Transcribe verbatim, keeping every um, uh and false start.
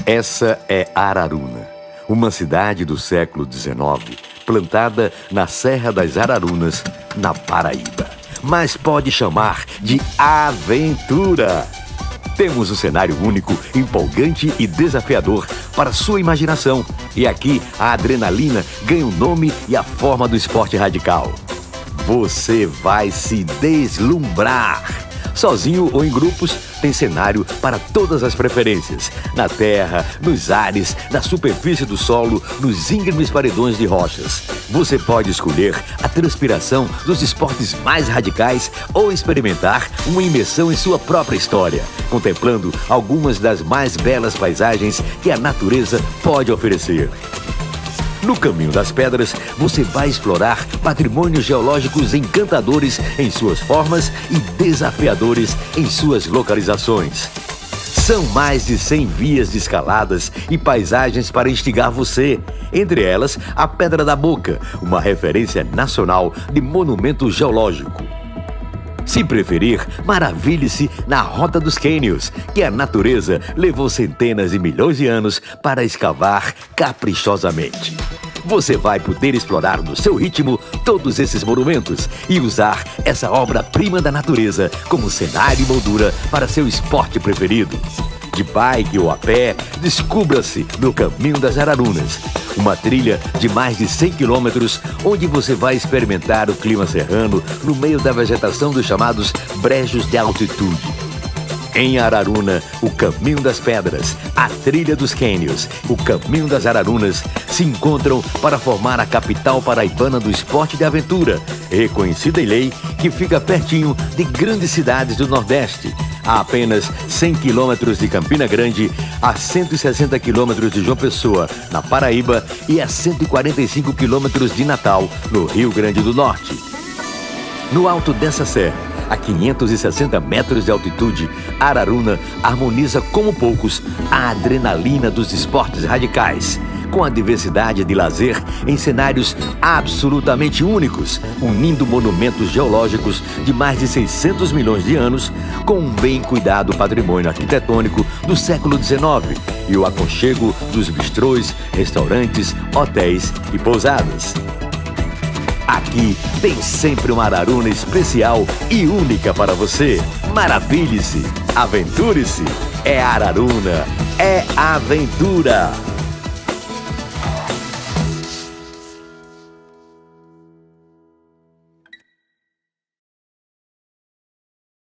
Essa é Araruna, uma cidade do século dezenove, plantada na Serra das Ararunas, na Paraíba. Mas pode chamar de aventura. Temos um cenário único, empolgante e desafiador para sua imaginação. E aqui a adrenalina ganha o nome e a forma do esporte radical. Você vai se deslumbrar. Sozinho ou em grupos, tem cenário para todas as preferências. Na terra, nos ares, na superfície do solo, nos íngremes paredões de rochas. Você pode escolher a transpiração dos esportes mais radicais ou experimentar uma imersão em sua própria história, contemplando algumas das mais belas paisagens que a natureza pode oferecer. No Caminho das Pedras, você vai explorar patrimônios geológicos encantadores em suas formas e desafiadores em suas localizações. São mais de cem vias de escaladas e paisagens para instigar você. Entre elas, a Pedra da Boca, uma referência nacional de monumento geológico. Se preferir, maravilhe-se na Rota dos Cânions, que a natureza levou centenas de milhões de anos para escavar caprichosamente. Você vai poder explorar no seu ritmo todos esses monumentos e usar essa obra-prima da natureza como cenário e moldura para seu esporte preferido. De bike ou a pé, descubra-se no Caminho das Ararunas, uma trilha de mais de cem quilômetros, onde você vai experimentar o clima serrano no meio da vegetação dos chamados brejos de altitude. Em Araruna, o Caminho das Pedras, a Trilha dos Cânions, o Caminho das Ararunas se encontram para formar a capital paraibana do esporte de aventura, reconhecida em lei que fica pertinho de grandes cidades do Nordeste, a apenas cem quilômetros de Campina Grande, a cento e sessenta quilômetros de João Pessoa, na Paraíba, e a cento e quarenta e cinco quilômetros de Natal, no Rio Grande do Norte. No alto dessa serra, a quinhentos e sessenta metros de altitude, Araruna harmoniza como poucos a adrenalina dos esportes radicais, com a diversidade de lazer em cenários absolutamente únicos, unindo monumentos geológicos de mais de seiscentos milhões de anos com um bem cuidado patrimônio arquitetônico do século dezenove e o aconchego dos bistrôs, restaurantes, hotéis e pousadas. Aqui tem sempre uma Araruna especial e única para você. Maravilhe-se, aventure-se. É Araruna, é aventura.